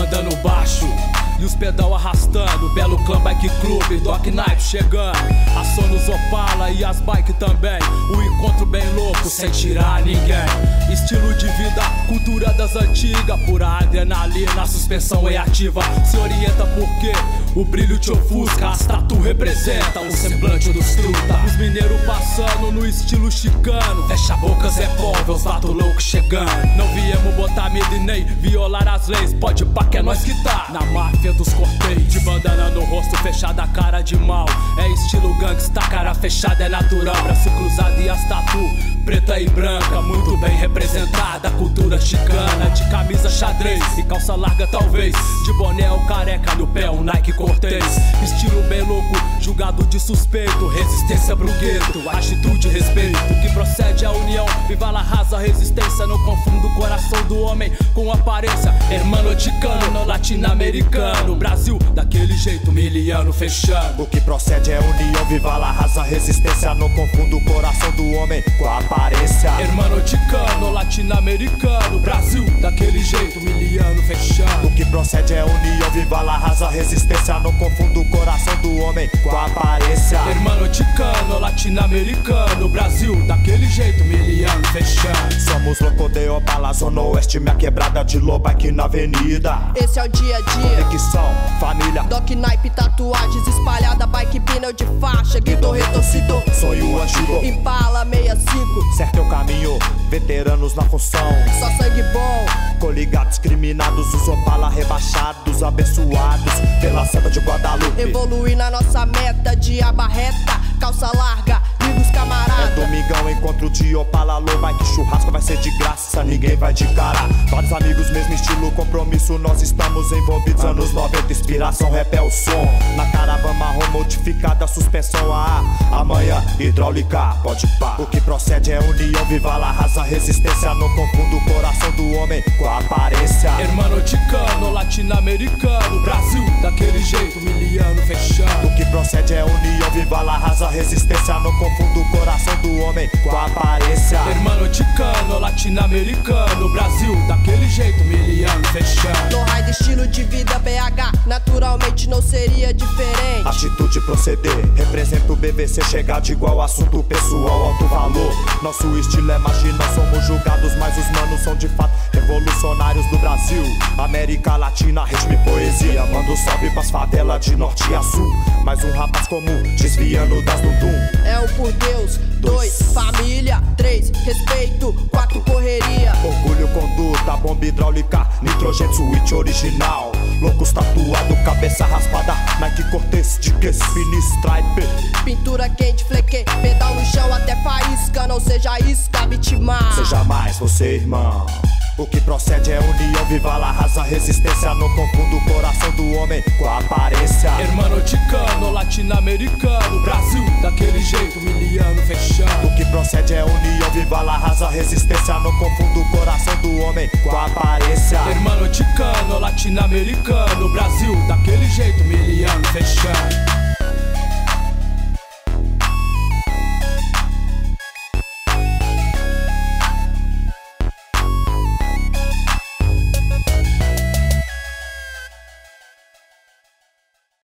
mandando baixo e os pedal arrastando. Belo Clã Bike Club, Doc Knife chegando. A Sonos Opala e as bike também. O encontro bem louco, sem tirar ninguém. Estilo de vida, cultura das antigas. Pura adrenalina, a suspensão é ativa. Se orienta porque o brilho te ofusca. As tatu representa o semblante dos truta. Os mineiros passando no estilo chicano. Fecha a boca, Zé Pobre, os vato louco chegando. Não viemos botar medo e nem violar as leis. Pode pá que é nós que tá na máfia dos corteios. De bandana no rosto, fechada a cara de mal. É estilo gangsta, cara fechada é natural. Braço cruzado e as tatu preta e branca, muito bem representada. Cultura chicana, de camisa xadrez e calça larga talvez. De boné ou careca, no pé um Nike Cortez. Estilo bem louco, julgado de suspeito. Resistência pro gueto, atitude e respeito. O que procede é a união, viva la raça, resistência. Não confunda o coração do homem com aparência. Hermano ticano, latino-americano. Brasil, daquele jeito, miliano fechando. O que procede é união, viva la raça, resistência. Não confunda o coração do homem com a aparência. Hermano ticano, latino-americano. Brasil, daquele jeito, miliano fechando. O que procede é união, viva la raça, resistência. Não confunda o coração do homem com a aparência. Hermano ticano, latino-americano. Brasil, daquele jeito, miliano fechando. Somos louco de Opala, Zona Oeste, minha quebrada de loba aqui na avenida. Esse é o dia a dia. Conexão, família. Doc Knife, tatuagens espalhada, bike, pneu de faixa, guidão retorcido. Sonho antigo, Impala 65. certo é o caminho, veteranos na função. Só sangue bom. Coligados criminados, os Opala rebaixados, abençoados pela Santa de Guadalupe. Evoluir na nossa meta de aba reta, calça larga, amigos camarada. É domingão, encontro de Opala, loba, que churrasco vai ser de graça, ninguém vai de cara. Vários amigos, mesmo estilo, compromisso, nós estamos envolvidos. Anos 90, inspiração, rap é o som. Na caravana marrom modificada, suspensão a amanhã, hidráulica, pode pá. O que procede é união, viva la raça, resistência. Não confunda o coração do homem com a aparência. Hermano ticano, latino-americano. Brasil, daquele jeito, miliano fechando. O que procede é união, viva la raça, resistência. Não confunda o coração do homem com a aparência. Hermano ticano, latino-americano. Brasil, daquele jeito, miliano fechando. No raio de estilo de vida BH, naturalmente não seria diferente. Atitude proceder, representa o BBC. Chegar de igual assunto pessoal, alto valor. Nosso estilo é magia, nós somos julgados, mas os manos são de fato revolucionários do Brasil. América Latina, ritmo e poesia. Manda um salve pras favelas de norte a sul. Mais um rapaz comum, desviando das dundum. É um por Deus, 2, família, 3, respeito, 4, correria. Orgulho, conduta, bomba hidráulica, nitrogênio, switch original. Loucos tatuado, cabeça raspada, Nike Cortez, de que spin stripe. Pintura quente, fleque, pedal no chão até faísca. Não seja isca, vitimar. Seja mais você, irmão. O que procede é união, viva la raça, resistência. Não confunda o coração do homem com a aparência. Hermano ticano, latino-americano. Brasil, daquele jeito, miliano fechando. O que procede é união, viva la raça, resistência. Não confunda o coração do homem com a aparência. Hermano ticano, latino-americano. Brasil, daquele jeito, miliano fechando.